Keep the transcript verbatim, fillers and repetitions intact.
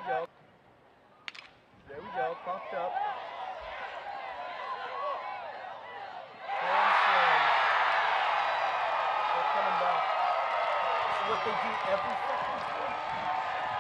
go. There we go. Pumped up. Grand slam. They're coming back. This is what they do every fucking time.